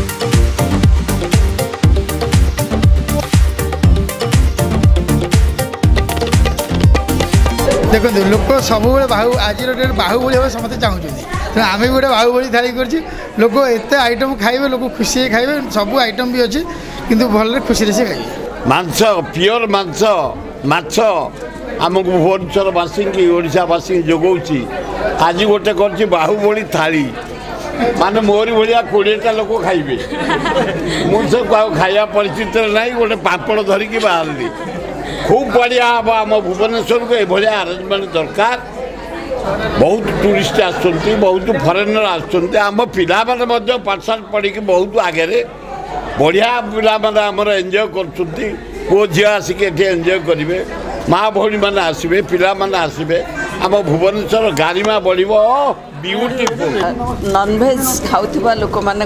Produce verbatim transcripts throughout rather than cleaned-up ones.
देखो लोक सब बाहु आज डेट बाहुबली हम समस्त चाहते तेना आम भी गोटे बाहुबली थाली कर लोक एत आइटम खाइबे लोक खुशी खाइबे सब आइटम भी अच्छे किंतु भल खुशी से खाइबे मांस प्योर मांस माछ आमको भुवनेश्वरवासी की ओडिशावासी जोगाऊँ आज गोटे कर बाहुबली थाली माने मोरी भाया कोड़ेटा लोक खाइबे मुझे खाया परिचित ना गोटे पापड़ धरिकी बाहर खूब बढ़िया हम आम भुवनेश्वर को ये आरेंजमेंट दरकार बहुत टूरिस्ट आसुँच बहुत फरेनर आसुँच आम पिला माने पाठशाला पढ़ी बहुत आगे बढ़िया पिला माने एंजॉय कर पुओ झी आसिक एंजॉय करेंगे माँ भौणी मैंने आसबे पिला माने आसबे आम भुवनेश्वर गारिमा बढ़ ब्यूटीफुल नॉनवेज खाऊा लोक मान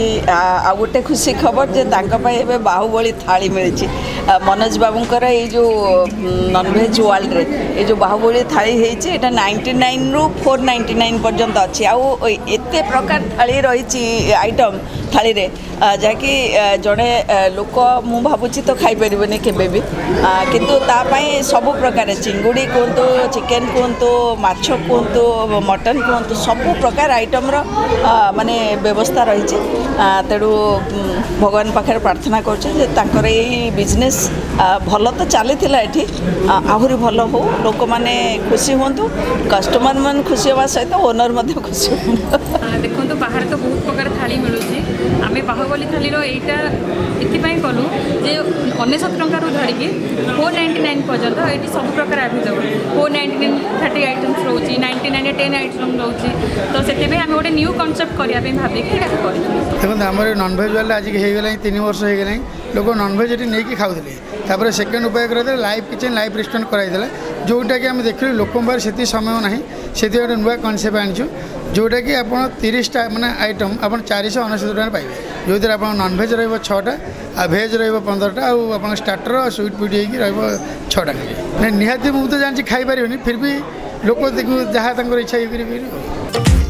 गोटे खुशी खबर जे बाहुबली थाली मिली मनोज बाबूंकर ये जो नॉनवेज वर्ल्ड रे ये जो बाहुबली थाली है नाइंटी नाइन रु फोर नाइंटी नाइन पर्यंत अच्छी आते प्रकार थाली रही आइटम थाली रे जहाँकि जड़े लोक मु भावुची तो खाई पारे केबे भी किंतु तापाई सब प्रकार चिंगुड़ी कहतु चिकेन कहतु माछ कहतु मटन कहतु सबु प्रकार आइटम रो माने व्यवस्था रही तेणु भगवान पाखे प्रार्थना कर बिजनेस भल तो चली आहरी भल हो लोक मैंने खुशी हूँ कस्टमर मान खुशी होगा सहित ओनर खुशी देखो बाहर तो बहुत प्रकार थाली मिलूँ आम बाहुबली थाली रहा ये कलु जे अनेशत टकर धरिकी फोर नाइंटी नाइन पर्यंत ये सब प्रकार available four ninety nine thirty items रोचे नाइंटी नाइन टेन आइटम रोचे तो से आम गोटे न्यू कनसेप्ट करने भाविक देखो आम नॉनभेज वाले आज होगा तीन वर्ष होगा लोक नॉनभेज ये नहीं खाऊे सेकेंड उपाय कर लाइव किचन लाइव रेस्टोरेंट कराई जोटा कि आम देखिए लोक से समय ना से गोटे नुआ कनसेप्ट आनीचु जोटा कि आप तीस टा माने आइटम आप चार सौ अनसठ टाइम पाइबे जो आप नॉनभेज रहा छटा आ भेज रहा पंद्रह स्टार्टर स्वीट पिट हो छटा खाइबे निहाती मुझे तो जानी खाई पारे फिर भी लोक जहाँ इच्छा ये